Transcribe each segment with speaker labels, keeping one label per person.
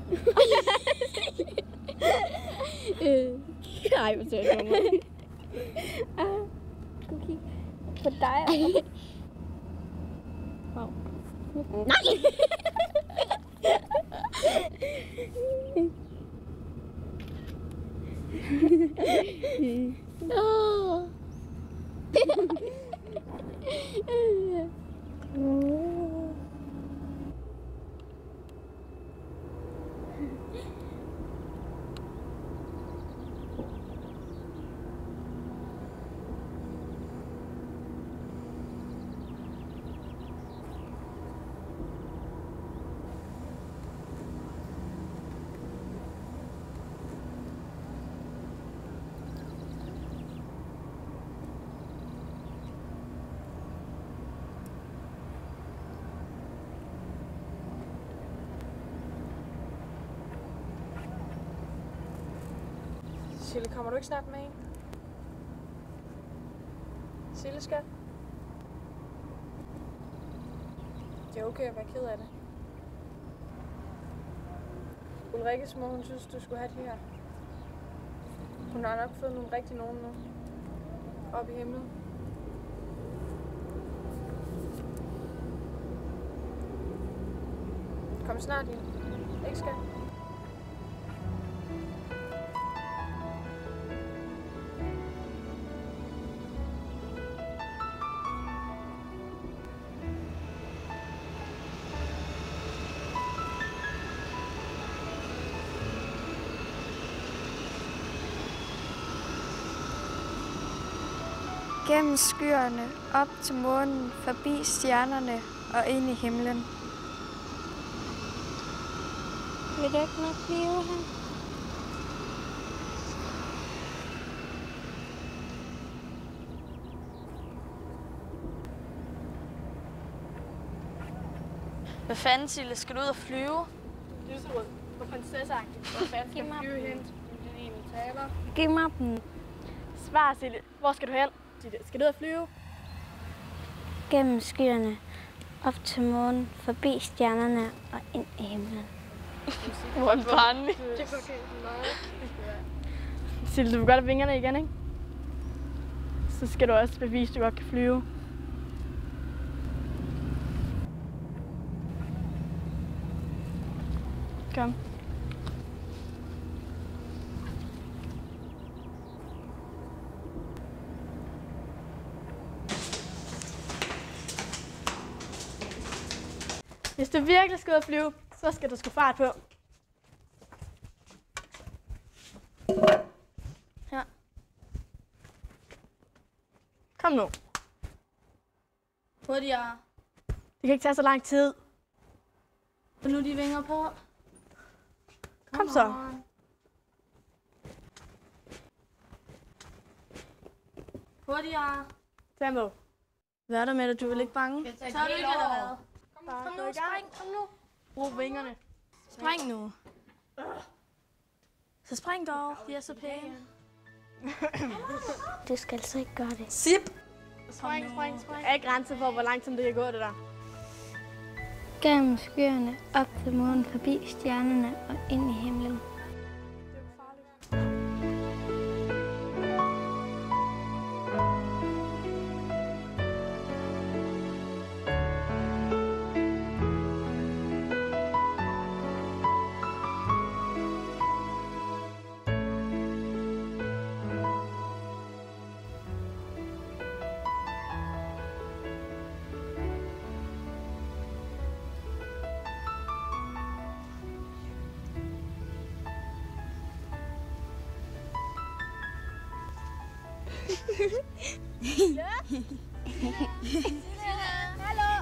Speaker 1: Ej, hvor sødt for mig.
Speaker 2: Skal vi kigge på dig?
Speaker 1: Wow.
Speaker 2: Nej!
Speaker 3: Sille, kommer du ikke snart med en? Sille, skat? Det er okay at være ked af det. Ulrikkes mor, hun synes, du skulle have de her. Hun har nok fået nogle rigtig nogen nu. Op i himlen. Kom snart hjem. Ikke skat?
Speaker 2: Gennem skyerne, op til månen, forbi stjernerne og ind i himlen. Vil du ikke nok blive her?
Speaker 4: Hvad fanden, Sille? Skal du ud og flyve?
Speaker 3: Lyserød. På prinsesseagtigt. Hvor fanden skal flyve hen? Det er en taler.
Speaker 2: Giv mig dem.
Speaker 1: Svar, Sille. Hvor skal du hen? Skal du ud og flyve?
Speaker 2: Gennem skyerne, op til månen, forbi stjernerne og ind i himlen.
Speaker 4: Hvor en barnlig.
Speaker 1: Sille, du vil godt have vingerne igen, ikke? Så skal du også bevise, at du godt kan flyve. Kom. Hvis du virkelig skal ud og flyve, så skal du sgu fart på. Her. Kom nu.
Speaker 4: Hurtigere.
Speaker 1: Det kan ikke tage så lang tid.
Speaker 4: Få nu de vinger på.
Speaker 1: Kom så.
Speaker 4: Hurtigere.
Speaker 1: Tag med. Hvad er der med dig? Du er ikke bange?
Speaker 4: Så er du ikke eller hvad?
Speaker 1: Kom
Speaker 4: nu, spring. Kom nu.
Speaker 1: Brug vingerne.
Speaker 4: Spring nu. Så spring dog. De er så pæne.
Speaker 2: Du skal altså ikke gøre det.
Speaker 4: Sip.
Speaker 1: Spring. Der er ikke grænser for, hvor lang tid det kan gå, det der.
Speaker 2: Gennem skyerne, op til månen, forbi stjernerne og ind i himlen.
Speaker 4: Hallo.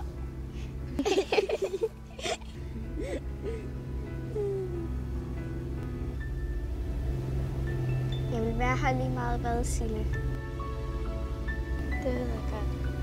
Speaker 2: Jeg vil være her lige meget hvad, Sille. Det ved jeg godt.